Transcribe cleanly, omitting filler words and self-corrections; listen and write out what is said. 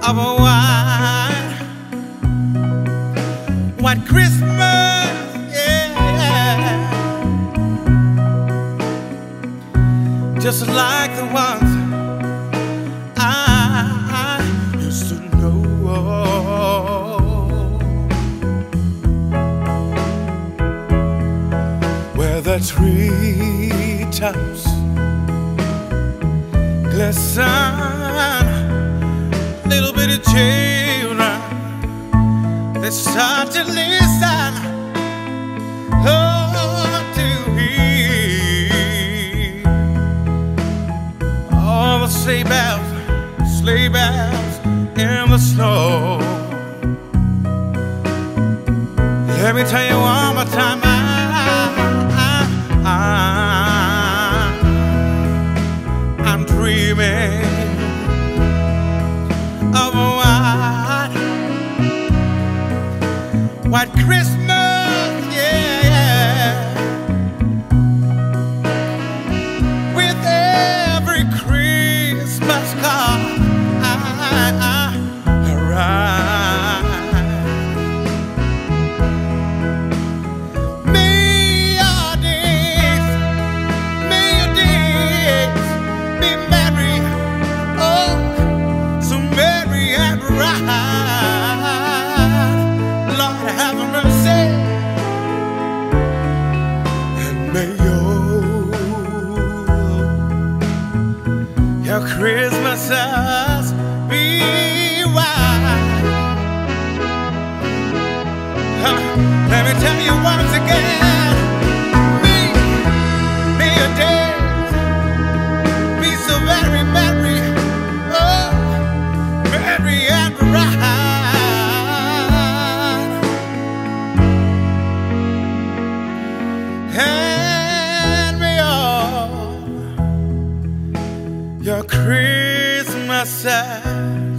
of a white Christmas, yeah, just like the ones I used to know. Where the treetops glisten, little bitty children, they start to listen, oh, to hear all the sleigh bells in the snow. Let me tell you one more time, I'm dreaming of a white Christmas, yeah, with every Christmas card I write. May your days be merry, oh, so merry and bright. Have mercy, and may your Christmases be white. Let me tell you once again, may your days be so very merry, oh, merry and bright. Your Christmas